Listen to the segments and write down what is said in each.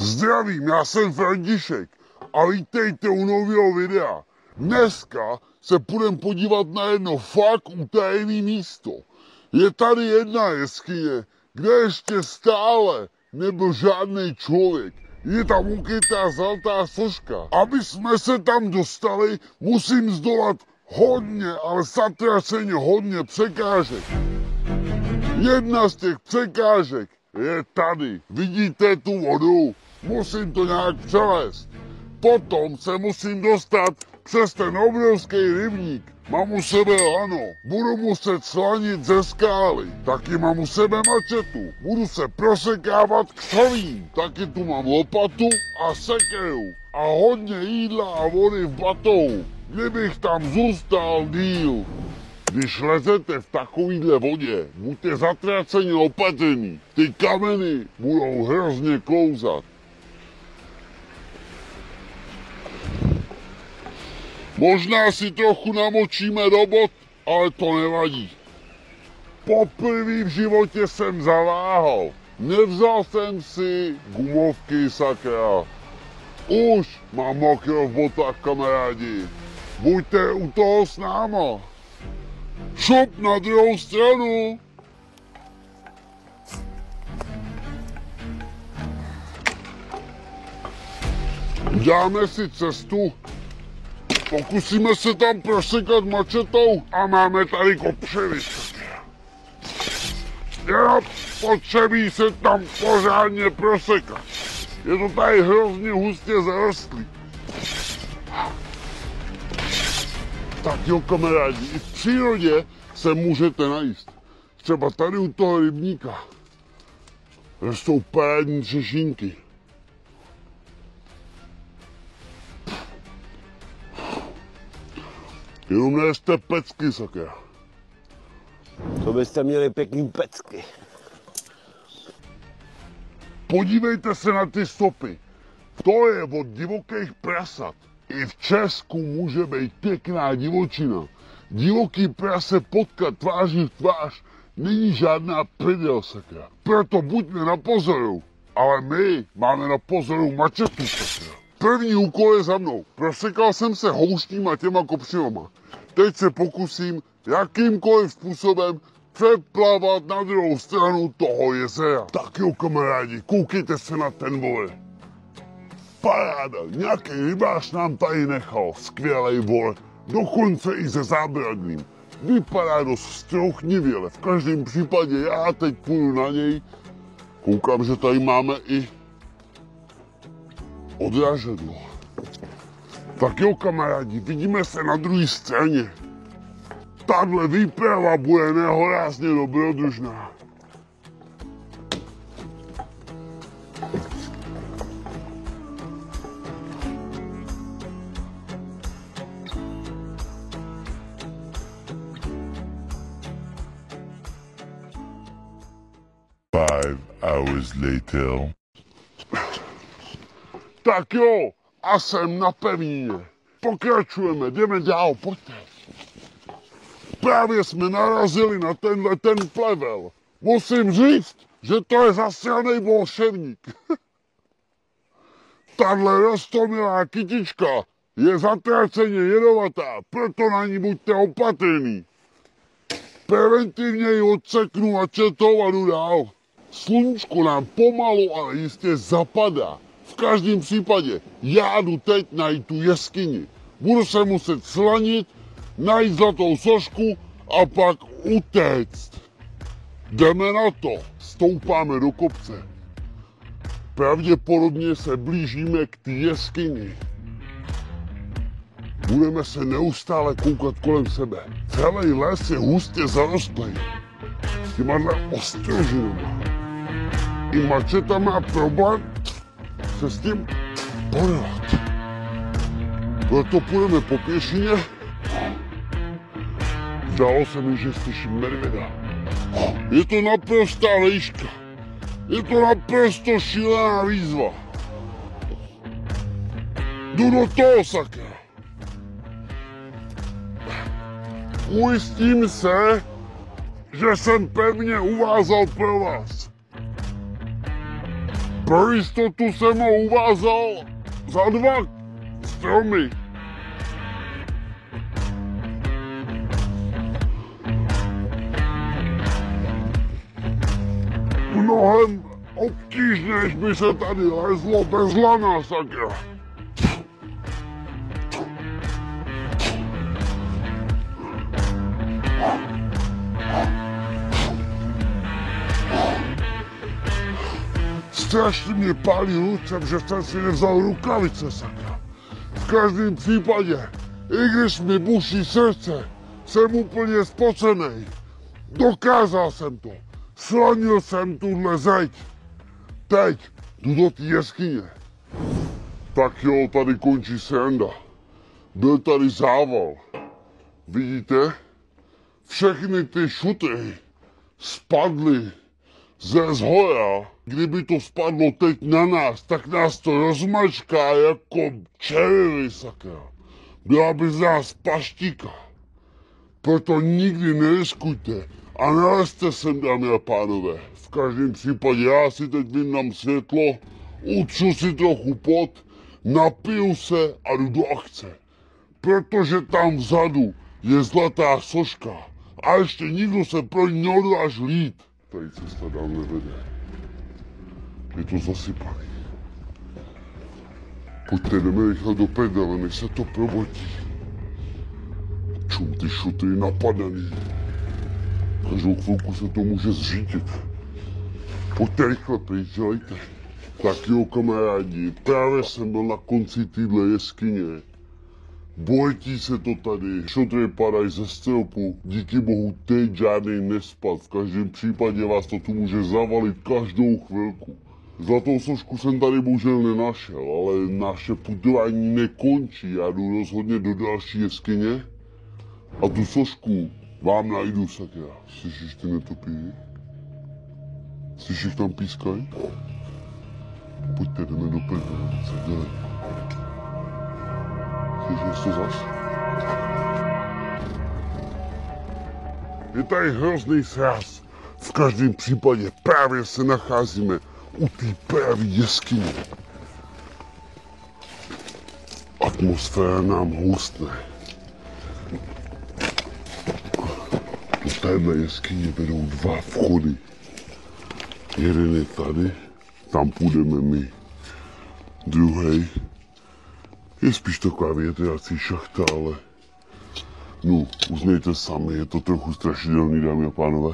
Zdravím, já jsem František a vítejte u nového videa. Dneska se půjdeme podívat na jedno fakt utajené místo. Je tady jedna jeskyně, kde ještě stále nebyl žádný člověk. Je tam ukrytá zlatá soška. Aby jsme se tam dostali, musím zdolat hodně, ale satraceně hodně překážek. Jedna z těch překážek je tady. Vidíte tu vodu? Musím to nějak přelézt. Potom se musím dostat přes ten obrovský rybník. Mám u sebe lano. Budu muset slanit ze skály. Taky mám u sebe mačetu. Budu se prosekávat křovím. Taky tu mám lopatu a sekeru. A hodně jídla a vody v batohu. Kdybych tam zůstal díl. Když lezete v takovýhle vodě, buďte zatraceně opatrní. Ty kameny budou hrozně klouzat. Možná si trochu namočíme do bot, ale to nevadí. Poprvé v životě jsem zaváhal. Nevzal jsem si gumovky, sakra. Už mám mokro v botách, kamarádi. Buďte u toho s náma. Šup na druhou stranu. Dáme si cestu. Pokusíme se tam prosekat mačetou a máme tady kopřivy. Je potřebí se tam pořádně prosekat. Je to tady hrozně hustě zarostlý. Tak jo, kamarádi, i v přírodě se můžete najíst. Třeba tady u toho rybníka rostou parádní třešínky. Jenom nejste pecky, sakra. To byste měli pěkný pecky. Podívejte se na ty stopy. To je od divokých prasat. I v Česku může být pěkná divočina. Divoký prase potkat tváří v tvář není žádná prdel, sakra. Proto buďme na pozoru. Ale my máme na pozoru mačetu, sakra. První úkol je za mnou. Prosekal jsem se houštím a těma kopřivama. Teď se pokusím jakýmkoliv způsobem přeplavat na druhou stranu toho jezera. Tak jo, kamarádi, koukejte se na ten vole. Paráda, nějaký rybář nám tady nechal, skvělej vole, dokonce i se zábradlím. Vypadá dost strouchnivě, ale v každém případě já teď půjdu na něj. Koukám, že tady máme i odrážedlo. Tak jo, kamarádi, vidíme se na druhé straně. Tahle výprava bude nehorázně dobrodružná. Hours later. Tak jo, a jsem na pevnině. Pokračujeme, jdeme dál, pojďte. Právě jsme narazili na ten plevel. Musím říct, že to je zasranej bolševník. Tahle roztomilá kytička je zatraceně jedovatá, proto na ní buďte opatrný. Preventivně ji odseknu mačetou a jdu dál. Sluníčko nám pomalu, ale jistě zapadá. V každém případě já jdu teď najít tu jeskyni. Budu se muset slanit, najít zlatou sošku a pak utéct. Jdeme na to, stoupáme do kopce. Pravděpodobně se blížíme k té jeskyni. Budeme se neustále koukat kolem sebe. Celý les je hustě zarostlý. Těmahle ostrožinama. I mačeta má problém se s tím porvat. Proto půjdeme po pěšině. Zdálo se mi, že slyším medvěda. Je to naprostá vejška. Je to naprosto šílená výzva. Jdu do toho, sakra. Ujistím se, že jsem pevně uvázal pro vás. Pro jistotu jsem ho uvázal za 2 stromy. Mnohem obtížněž by se tady lezlo bez lana, sakra. Strašně mě pálí ruce, že jsem si nevzal rukavice, sakra. V každém případě, i když mi buší srdce, jsem úplně spocenej. Dokázal jsem to. Slanil jsem tuhle zeď. Teď jdu do té jeskyně. Tak jo, tady končí sranda. Byl tady zával. Vidíte? Všechny ty šutry spadly ze zhora. Kdyby to spadlo teď na nás, tak nás to rozmačká jako červy, sakra. Byla by z nás paštíka. Proto nikdy neriskujte a nalezte sem, dámy a pánové. V každém případě já si teď vyndám světlo, utřu si trochu pot, napiju se a jdu do akce. Protože tam vzadu je zlatá soška a ještě nikdo se pro ní neodvážil jít. Tady cesta dál nevede. Je to zasypaný. Pojďte, jdeme rychle do prdele, než se to probotí. Čum, ty šutry napadaný. Každou chvilku se to může zřídit. Pojďte rychle pryč, dělejte. Tak jo, kamarádi, právě jsem byl na konci téhle jeskyně. Bojtí se to tady, šutry padají ze stropu, díky bohu teď žádnej nespad, v každém případě vás to tu může zavalit každou chvilku. Zlatou sošku jsem tady bohužel nenašel, ale naše putování nekončí, já jdu rozhodně do další jeskyně a tu sošku vám najdu, sakra. Slyšíš ty netopíry? Slyšíš tam pískají? Pojďte, jdeme do prdele, co dělej. Slyšíš to zas? Je tady hrozný sraz. V každém případě právě se nacházíme u té právě jeskyně. Atmosféra nám hustne. Do téhle jeskyně vedou 2 vchody. Jeden je tady, tam půjdeme my. Druhý je spíš taková větrací šachta, ale no, uznejte sami, je to trochu strašidelný, dámy a pánové.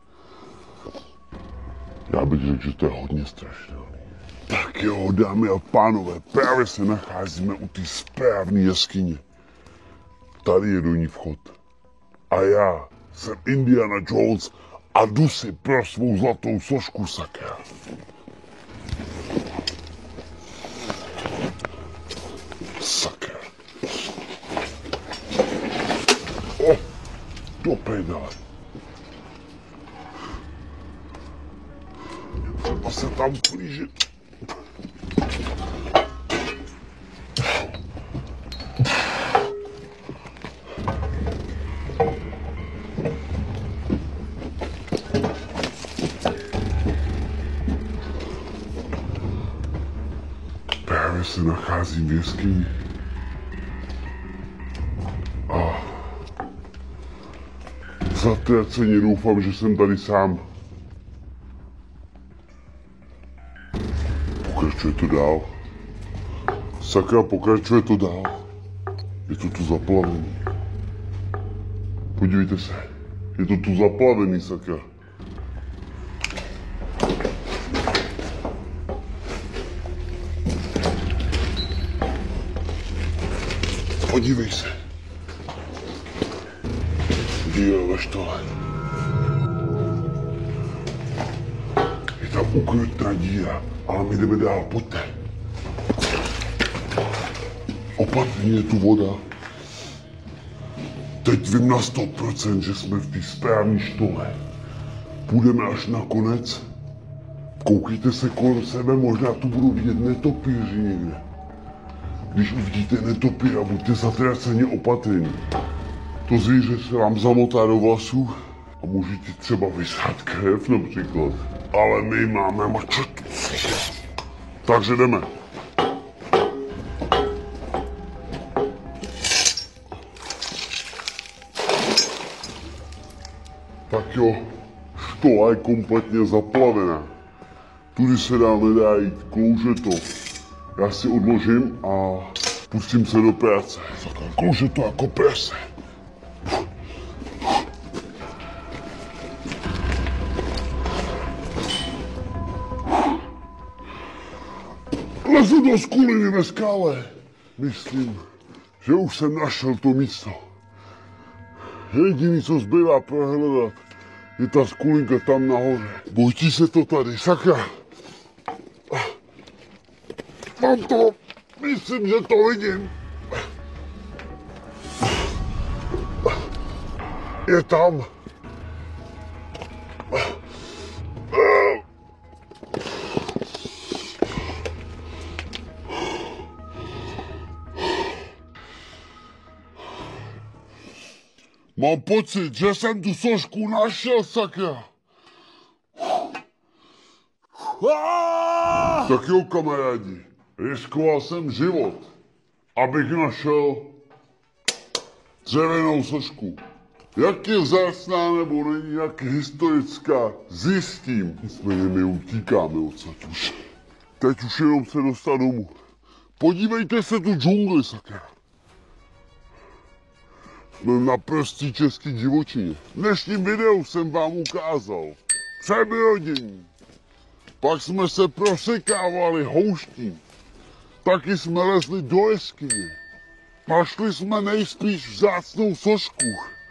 Já bych řekl, že to je hodně strašidelný. Tak jo, dámy a pánové, právě se nacházíme u té správné jeskyně. Tady je do ní vchod. A já jsem Indiana Jones a jdu si pro svou zlatou sošku, sakra. Sakra. O, do prdele. Třeba se tam blížit. Právě se nacházím v jeskyni. A zatraceně doufám, že jsem tady sám. Pokračuje to dál. Sakra, pokračuje to dál. Je to tu zaplavený. Podívejte se. Je to tu zaplavený, sakra. Podívej se. Díra ve štole. Je tam ukrutná díra, ale my jdeme dál, pojďte. Opatrně je tu voda. Teď vím na 100%, že jsme v té správné štole. Půjdeme až na konec. Koukejte se kolem sebe, možná tu budou vidět netopíři někde. Když uvidíte netopíra, buďte zatraceně opatrní. To zvíře se vám zamotá do vlasů a můžete třeba vysát krev například. Ale my máme mačetu. Takže jdeme. Tak jo, štola je kompletně zaplavená. Tudy se dál nedá jít, klouže to. Já si odložím a pustím se do práce. Klouže to jako prase. Lezu do skuliny ve skále. Myslím, že už jsem našel to místo. Jediný, co zbývá prohledat, je ta skulinka tam nahoře. Bojte se to tady, sakra. Mám to, myslím, že to vidím. Je tam. Mám pocit, že jsem tu sošku našel, sakra. Tak jo, kamarádi, riskoval jsem život, abych našel dřevěnou sošku. Jak je vzácná nebo není, jak historická, zjistím. Nicméně my utíkáme odsud už. Teď už jenom se dostat domů. Podívejte se tu džungli, sakra. Jsme na prostý český divočině. V dnešním videu jsem vám ukázal přebrodění. Pak jsme se prosekávali houští. Taky jsme lezli do jeskyně. Našli jsme nejspíš vzácnou sošku.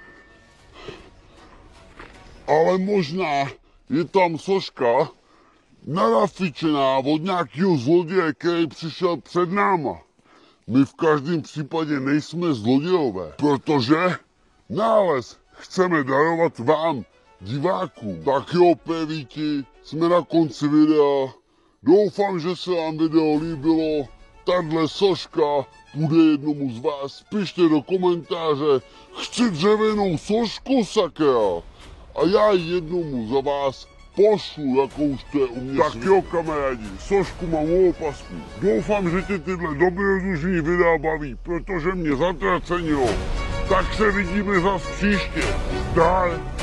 Ale možná je tam soška narafičená od nějakého zloděje, který přišel před náma. My v každém případě nejsme zlodějové, protože nález chceme darovat vám, divákům. Tak jo, pévíti, jsme na konci videa. Doufám, že se vám video líbilo. Tahle soška bude jednomu z vás. Pište do komentáře, chci dřevěnou sošku, sakra. A já ji jednomu za vás pošlu, jako už to je u mě. Tak jo, kamarádi, sošku mám u opasku. Doufám, že tě tyhle dobrodružný videa baví, protože mě zatracenilo. Tak se vidíme zas příště. Zdar.